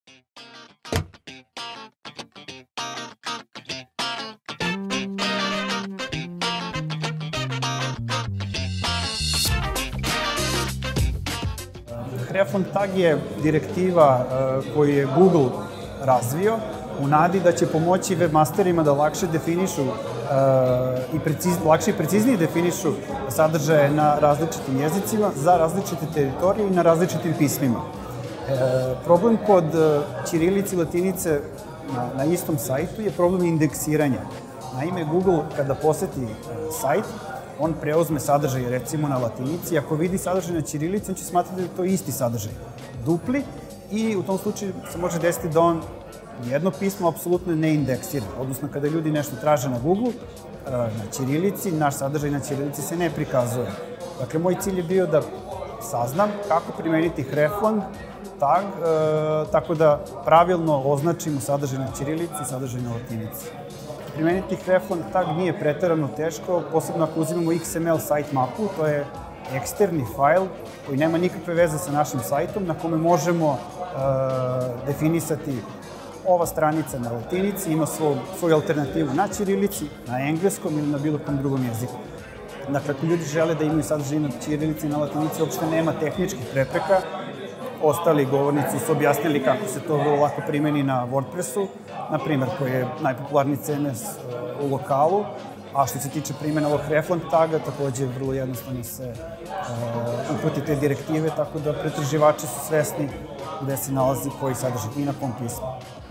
Hreflang tag je direktiva koju je Google razvio u nadi da će pomoći webmasterima da lakše definišu lakše i preciznije definišu sadržaje na različitim jezicima za različite teritorije i na različitim pismima. Problem kod ćirilice i latinice na istom sajtu je problem indeksiranja. Naime, Google kada poseti sajt, on preuzme sadržaj recimo na latinici, ako vidi sadržaj na ćirilici, on će smatrati da je to isti sadržaj, dupli, i u tom slučaju se može desiti da on jedno pismo apsolutno ne indeksira. Odnosno, kada ljudi nešto traže na Google, na ćirilici, naš sadržaj na ćirilici se ne prikazuje. Dakle, moj cilj je bio da saznam kako primeniti hreflang tag, tako da pravilno označimo sadržaj na ćirilici i sadržaj na latinici. Primeniti hreflang tag nije preterano teško, posebno ako uzimamo XML sitemapu, to je eksterni fajl koji nema nikakve veze sa našim sajtom, na kome možemo definisati ova stranica na latinici, ima svoju alternativu na ćirilici, na engleskom ili na bilo kom drugom jeziku. Dakle, ako ljudi žele da imaju sadržaj na ćirilici i na latinici, uopšte nema tehničkih prepreka. Ostali govornici su objasnili kako se to vrlo lako primeni na WordPressu, na primer, koji je najpopularniji CMS u lokalu, a što se tiče primjena ovog hreflang taga, takođe je vrlo jednostavno se uputi te direktive, tako da pretraživači su svesni gde se nalazi koji sadržaj i na kom pismu.